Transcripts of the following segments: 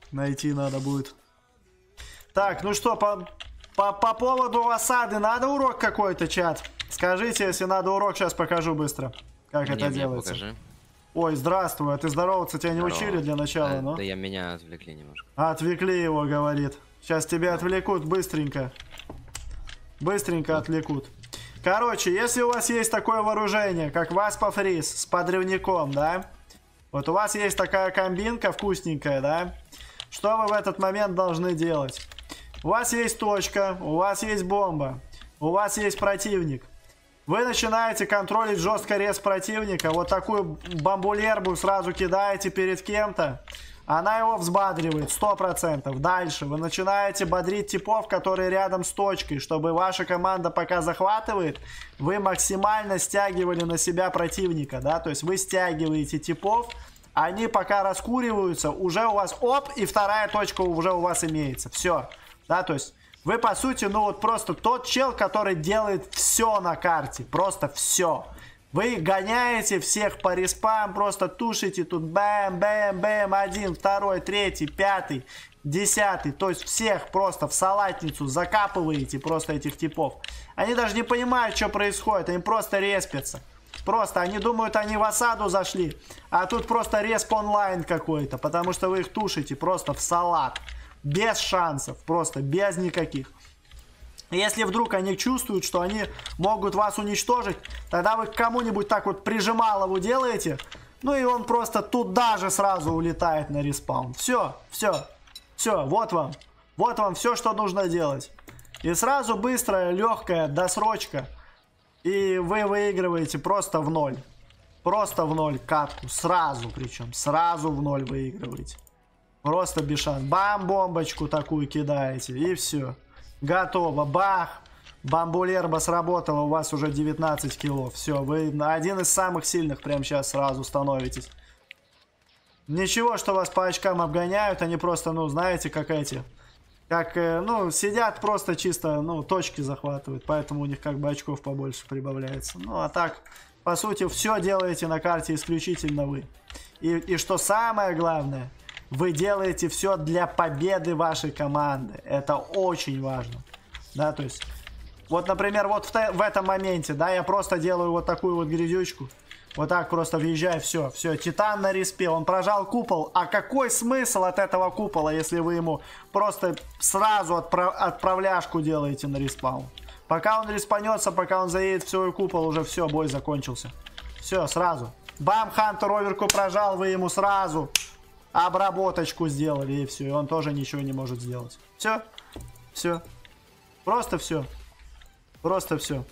Найти надо будет. Так, ну что, по поводу осады надо урок какой-то, чат? Скажите, если надо урок, сейчас покажу быстро, как это делается. Покажи. Ой, здравствуй, а ты здороваться тебя не учили для начала, ну? Да меня отвлекли немножко. Отвлекли его, говорит. Сейчас тебя отвлекут быстренько. Быстренько отвлекут. Короче, если у вас есть такое вооружение, как Васпа Фриз с подрывником, да? Вот у вас есть такая комбинка вкусненькая, да? Что вы в этот момент должны делать? У вас есть точка, у вас есть бомба, у вас есть противник. Вы начинаете контролить жестко рез противника. Вот такую бамбулербу сразу кидаете перед кем-то. Она его взбадривает 100%. Дальше вы начинаете бодрить типов, которые рядом с точкой, чтобы ваша команда пока захватывает, вы максимально стягивали на себя противника, да, то есть вы стягиваете типов, они пока раскуриваются, уже у вас оп, и вторая точка уже у вас имеется, все, да, то есть вы по сути, ну вот просто тот чел, который делает все на карте, просто все. Вы гоняете всех по респам, просто тушите тут бэм-бэм-бэм, 1, 2, 3, 5, 10. То есть всех просто в салатницу закапываете просто этих типов. Они даже не понимают, что происходит, они просто респятся. Просто они думают, они в осаду зашли, а тут просто респ онлайн какой-то, потому что вы их тушите просто в салат. Без шансов, просто без никаких. Если вдруг они чувствуют, что они могут вас уничтожить, тогда вы к кому-нибудь так вот прижималову делаете, ну и он просто туда же сразу улетает на респаун. Все, все, все, вот вам все, что нужно делать. И сразу быстрая, легкая досрочка, и вы выигрываете просто в ноль. Просто в ноль катку, сразу причем, сразу в ноль выигрываете. Просто без шансов. Бам, бомбочку такую кидаете, и все. Готово. Бах. Бамбулерба сработала. У вас уже 19 киллов. Все. Вы один из самых сильных прямо сейчас сразу становитесь. Ничего, что вас по очкам обгоняют. Они просто, ну, знаете, как эти. Как, ну, сидят просто чисто, ну, точки захватывают. Поэтому у них как бы очков побольше прибавляется. Ну, а так, по сути, все делаете на карте исключительно вы. И что самое главное... Вы делаете все для победы вашей команды. Это очень важно. Да, то есть... Вот, например, вот в этом моменте, да, я просто делаю вот такую вот грязючку. Вот так просто въезжаю, все, все. Титан на респе, он прожал купол. А какой смысл от этого купола, если вы ему просто сразу отправляшку делаете на респаун? Пока он респанется, пока он заедет в свой купол, уже все, бой закончился. Все, сразу. Бам, Хантер оверку прожал, вы ему сразу... Обработочку сделали, и все. И он тоже ничего не может сделать. Все. Все. Просто все. Просто все.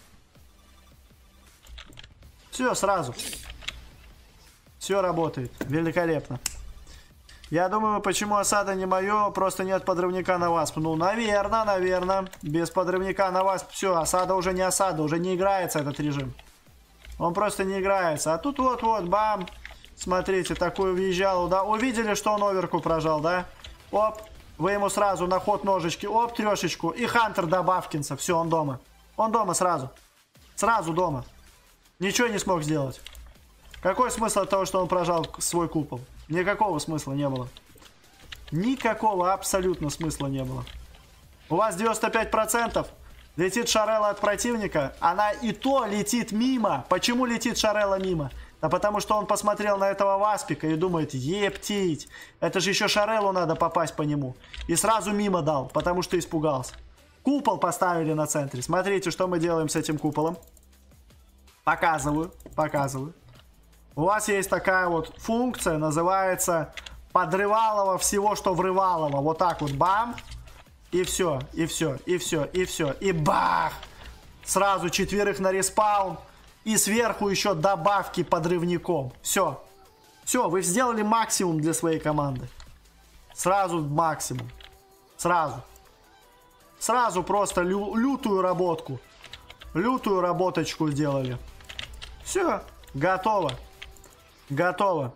Все сразу. Все работает. Великолепно. Я думаю, почему осада не мое, просто нет подрывника на Васп. Ну, наверное. Без подрывника на Васп. Все, осада уже не осада. Уже не играется этот режим. Он просто не играется. А тут вот-вот, бам. Смотрите, такую въезжал, да? Увидели, что он оверку прожал, да? Оп, вы ему сразу на ход ножички, оп, трешечку. И Хантер добавкинса, все, он дома. Он дома сразу. Сразу дома. Ничего не смог сделать. Какой смысл от того, что он прожал свой купол? Никакого смысла не было. Никакого абсолютно смысла не было. У вас 95%. Летит Шарелла от противника. Она и то летит мимо. Почему летит Шарелла мимо? Да потому что он посмотрел на этого Васпика и думает, ептить, это же еще Шареллу надо попасть по нему. И сразу мимо дал, потому что испугался. Купол поставили на центре. Смотрите, что мы делаем с этим куполом. Показываю. У вас есть такая вот функция, называется подрывалово всего, что врывалово. Вот так вот, бам. И все, и все, и все, и все. И бах! Сразу четверых на респаун. И сверху еще добавки подрывником. Все. Все, вы сделали максимум для своей команды. Сразу максимум. Сразу. Сразу просто лютую работку. Лютую работочку сделали. Все. Готово. Готово.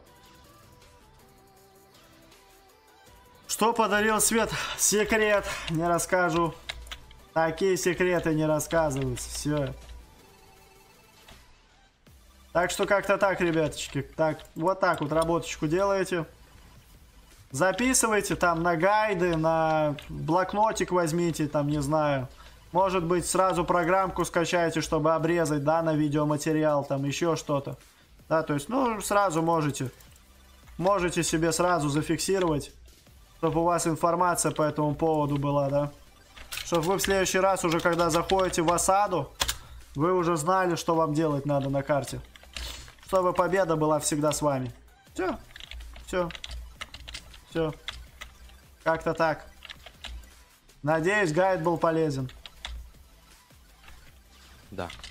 Что подарил свет? Секрет. Не расскажу. Такие секреты не рассказываются. Все. Так что как-то так, ребяточки. Так, вот так вот работочку делаете. Записывайте там на гайды, на блокнотик возьмите, там, не знаю. Может быть, сразу программку скачайте, чтобы обрезать, да, на видеоматериал, там, еще что-то. Да, то есть, ну, сразу можете. Можете себе сразу зафиксировать, чтобы у вас информация по этому поводу была, да. Чтобы вы в следующий раз уже, когда заходите в осаду, вы уже знали, что вам делать надо на карте. Чтобы победа была всегда с вами. Все. Все. Все. Как-то так. Надеюсь, гайд был полезен. Да.